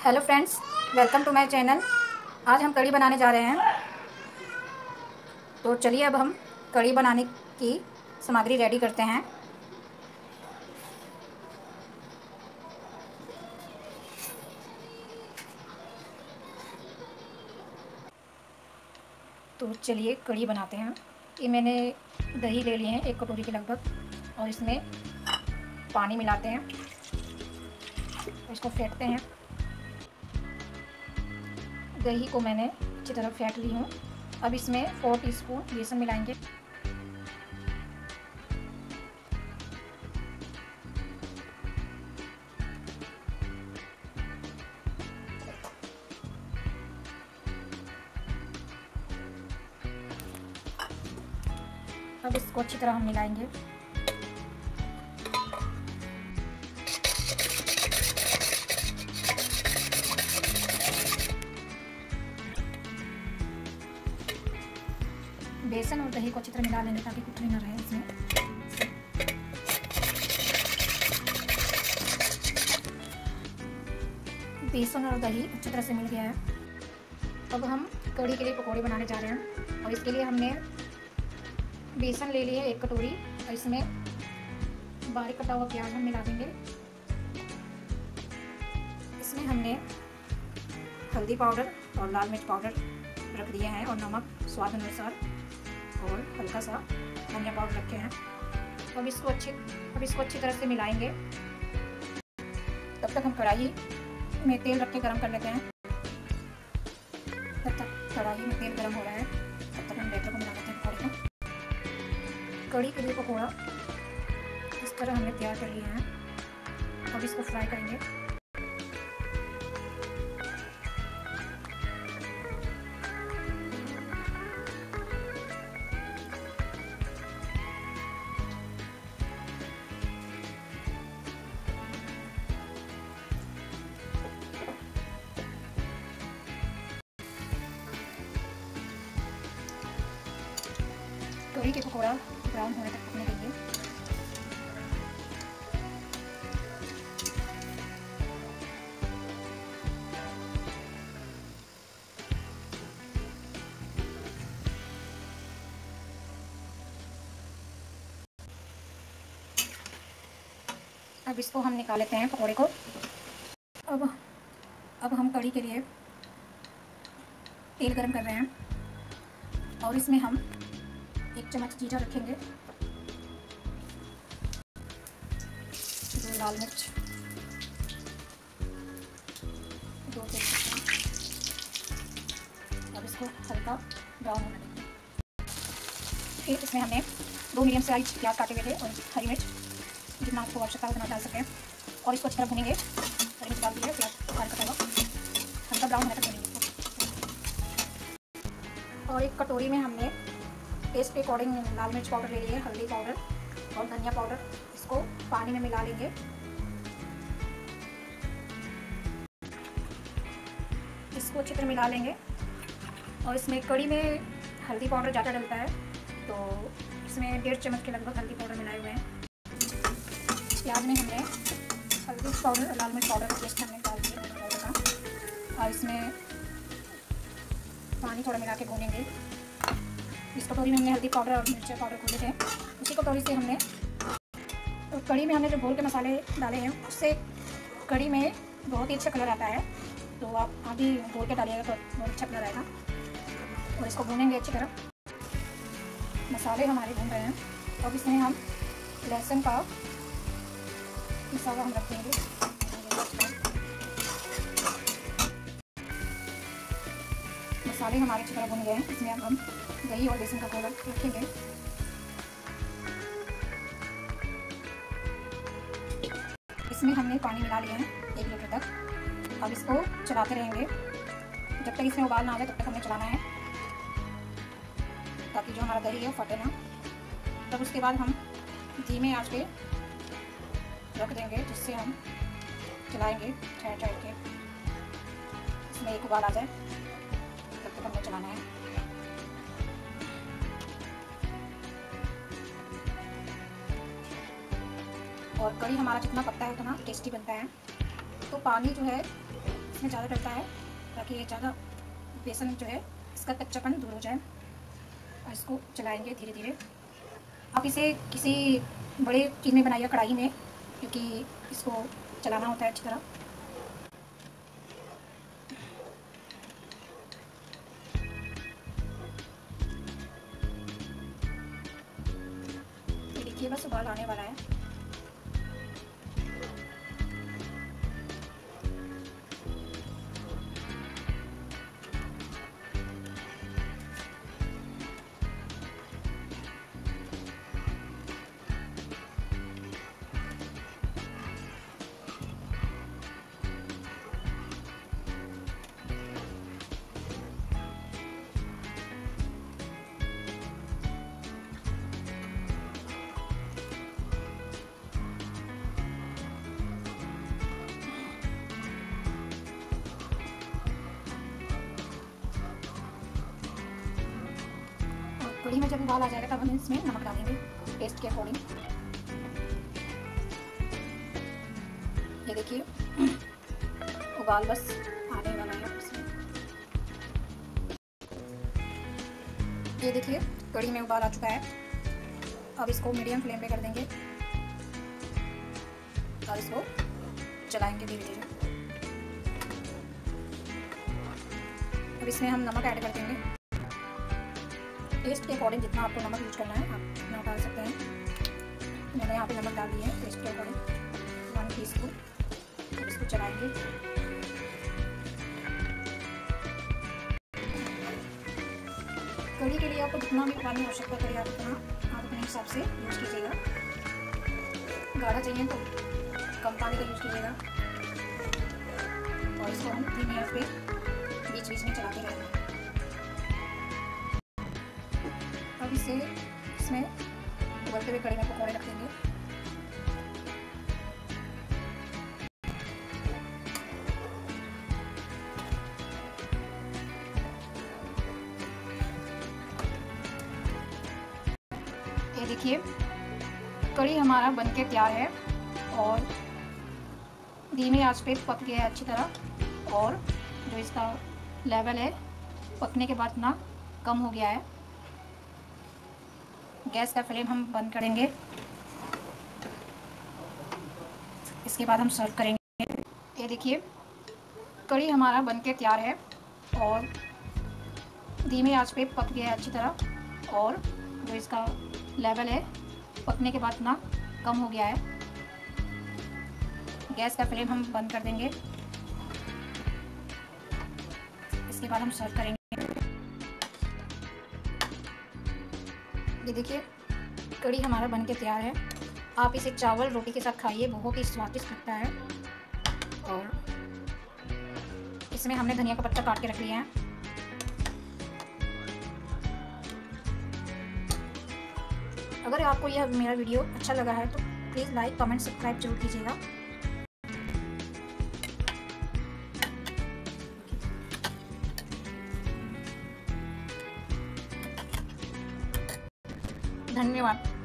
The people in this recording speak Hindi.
Hello friends, welcome to my channel. आज हम कढ़ी बनाने जा रहे हैं। तो चलिए अब हम कढ़ी बनाने की सामग्री रेडी करते हैं। तो चलिए कढ़ी बनाते हैं। ये मैंने दही ले लिए हैं 1 कटोरी के लगभग, और इसमें पानी मिलाते हैं, इसको फेंटते हैं। दही को मैंने अच्छी तरह फेंट ली हूँ। अब इसमें 4 टीस्पून बेसन मिलाएंगे। अब इसको अच्छी तरह हम मिलाएंगे। बेसन और दही को अच्छी तरह मिला लेंगे ताकि कुछ भी ना रहे इसमें। बेसन और दही अच्छी तरह से मिल गया है। अब हम कढ़ी के लिए पकौड़े बनाने जा रहे हैं, और इसके लिए हमने बेसन ले लिए 1 कटोरी, और इसमें बारीक कटा हुआ प्याज हम मिला देंगे। इसमें हमने हल्दी पाउडर और लाल मिर्च पाउडर रख दिए हैं, और नमक स्वाद अनुसार, और हल्का सा धनिया पाउडर रखे हैं। अब इसको अच्छी तरह से मिलाएंगे। तब तक हम कढ़ाई में तेल रख के गरम कर लेते हैं। तब तक कढ़ाई में तेल गरम हो रहा है, तब तक हम बैटर को मिला लेते हैं पकौड़े को। कढ़ी के लिए पकौड़ा इस तरह हमने तैयार कर लिया है। अब इसको फ्राई करेंगे। कढ़ी के पकौड़ा ब्राउन होने तक पकने देंगे। अब इसको हम निकाल लेते हैं पकौड़े को। अब हम कढ़ी के लिए तेल गरम कर रहे हैं, और इसमें हम 1 चम्मच जीरा रखेंगे, 2 लाल मिर्च, 2 तेजपत्ता। अब इसको हल्का ब्राउन होने देंगे। फिर इसमें हमने 2 मीडियम साइज प्याज काटे हुए थे, और हरी मिर्च जितना आपको आवश्यकता है उतना डाल सकते हैं, और इसको अच्छी तरह भूनेंगे। हरी मिर्च डाल दीजिए, प्याज बारीक कटा हुआ हल्का ब्राउन होने तक भूनेंगे। और 1 कटोरी में हमने टेस्ट के अकॉर्डिंग लाल मिर्च पाउडर ले लिए, हल्दी पाउडर और धनिया पाउडर। इसको पानी में मिला लेंगे। इसको अच्छी तरह मिला लेंगे। और इसमें कढ़ी में हल्दी पाउडर ज़्यादा डलता है, तो इसमें 1.5 चम्मच के लगभग हल्दी पाउडर मिलाए हुए हैं। प्याज में हमने हल्दी पाउडर और लाल मिर्च पाउडर का टेस्ट हमने डाल दिया पाउडर का, और इसमें पानी थोड़ा मिला के भूनेंगे। इस कटोरी में हमने हल्दी पाउडर और मिर्च पाउडर खोले थे, उसी कटोरी से हमने तो कढ़ी में हमने जो घोल के मसाले डाले हैं, उससे कढ़ी में बहुत ही अच्छा कलर आता है। तो आप आधी घोल के डालिएगा तो बहुत अच्छा कलर आएगा। और इसको भूनेंगे अच्छी तरह। मसाले हमारे भून रहे हैं। अब इसमें हम लहसुन का मसाला हम रख देंगे। मसाले हमारे अच्छी तरह भुन गए हैं। इसमें अब हम दही और बेसन का घोल रखेंगे। इसमें हमने पानी मिला लिया है 1 लीटर तक। अब इसको चलाते रहेंगे जब तक इसमें उबाल ना आ जाए, तब तक हमें चलाना है, ताकि जो हमारा दही है फटे ना। तब उसके बाद हम धीमे आंच पे रख देंगे, जिससे हम चलाएंगे ठहर के इसमें एक उबाल आ जाए, तब तक हमें चलाना है। और कढ़ी हमारा जितना पकता है उतना टेस्टी बनता है। तो पानी जो है इसमें ज़्यादा डलता है ताकि ये ज़्यादा बेसन जो है इसका कच्चापन दूर हो जाए। और इसको चलाएंगे धीरे धीरे। आप इसे किसी बड़े चीज़ में बनाइए, कढ़ाई में, क्योंकि इसको चलाना होता है अच्छी तरह। ये देखिए बस उबाल आने वाला है। कढ़ी में जब उबाल आ जाएगा तब हम इसमें नमक डालेंगे टेस्ट के अकॉर्डिंग। ये देखिए उबाल बस आने वाला है इसमें। ये देखिए कढ़ी में उबाल आ चुका है। अब इसको मीडियम फ्लेम पे कर देंगे और इसको चलाएंगे धीरे धीरे। अब इसमें हम नमक ऐड कर देंगे टेस्ट के अकॉर्डिंग। जितना आपको नमक यूज करना है आप उतना डाल सकते हैं। मैंने यहाँ पे नमक डाल दिया है टेस्ट के अकॉर्डिंग 1 टीस्पून। इसको चलाएंगे। कढ़ी के लिए आपको जितना भी पानी आवश्यकता पड़े आप उतना आप अपने हिसाब से यूज कीजिएगा। गाढ़ा चाहिए तो कम पानी का यूज कीजिएगा। और इसको हम धीमी आंच पे बीच बीच में चलाते रहेंगे। अब इसमें उबलते हुए कढ़ी में पकौड़े रख देंगे। ये देखिए कढ़ी हमारा बनके तैयार है और धीमी आंच पे पक गया है अच्छी तरह। और जो इसका लेवल है पकने के बाद ना कम हो गया है। गैस का फ्लेम हम बंद करेंगे। इसके बाद हम सर्व करेंगे। ये देखिए कढ़ी हमारा बनके तैयार है और धीमी आंच पे पक गया है अच्छी तरह। और जो इसका लेवल है पकने के बाद ना कम हो गया है। गैस का फ्लेम हम बंद कर देंगे। इसके बाद हम सर्व करेंगे। ये देखिए कढ़ी हमारा बनके तैयार है। आप इसे चावल रोटी के साथ खाइए, बहुत ही स्वादिष्ट लगता है। और इसमें हमने धनिया का पत्ता काट के रख लिया है। अगर आपको यह मेरा वीडियो अच्छा लगा है तो प्लीज़ लाइक कमेंट सब्सक्राइब जरूर कीजिएगा। धन्यवाद।